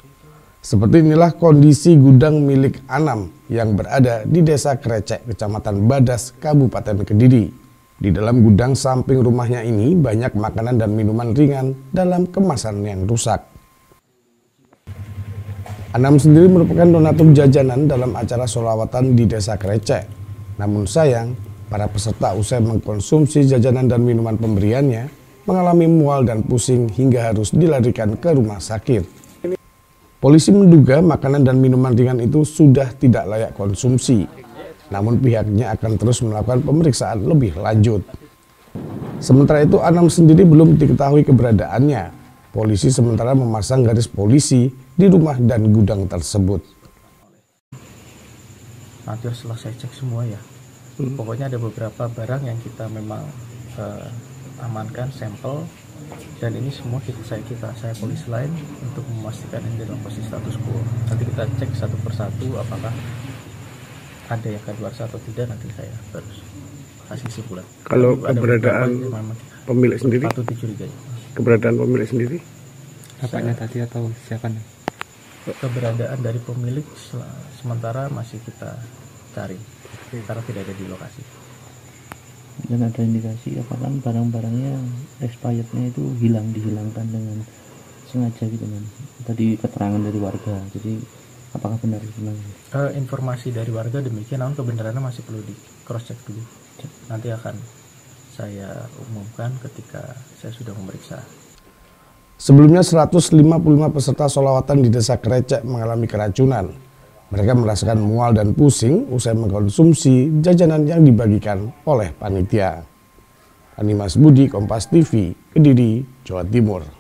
Seperti inilah kondisi gudang milik Anam yang berada di Desa Krecek, Kecamatan Badas, Kabupaten Kediri. Di dalam gudang samping rumahnya ini banyak makanan dan minuman ringan dalam kemasan yang rusak. Anam sendiri merupakan donatur jajanan dalam acara sholawatan di Desa Krecek. Namun sayang, para peserta usai mengkonsumsi jajanan dan minuman pemberiannya mengalami mual dan pusing hingga harus dilarikan ke rumah sakit. Polisi menduga makanan dan minuman ringan itu sudah tidak layak konsumsi. Namun pihaknya akan terus melakukan pemeriksaan lebih lanjut. Sementara itu Anam sendiri belum diketahui keberadaannya. Polisi sementara memasang garis polisi di rumah dan gudang tersebut. Nanti setelah saya cek semua ya, pokoknya ada beberapa barang yang kita memang amankan sampel, dan ini semua saya polisi lain untuk memastikan ini dalam posisi status quo. Nanti kita cek satu persatu apakah ada yang kadaluarsa atau tidak, nanti saya harus kasih kesimpulan. Kalau keberadaan pemilik sendiri, patut dicurigai. Keberadaan pemilik sendiri, bapaknya tadi atau siapa nih? Keberadaan dari pemilik sementara masih kita cari karena tidak ada di lokasi. Dan ada indikasi apakah barang-barangnya expirednya itu dihilangkan dengan sengaja gitu kan? Tadi keterangan dari warga, jadi apakah benar itu? Informasi dari warga demikian, namun kebenarannya masih perlu di cross check dulu. Nanti akan saya umumkan ketika saya sudah memeriksa. Sebelumnya 155 peserta sholawatan di Desa Krecek mengalami keracunan. Mereka merasakan mual dan pusing usai mengkonsumsi jajanan yang dibagikan oleh panitia. Animas Budi, Kompas TV, Kediri, Jawa Timur.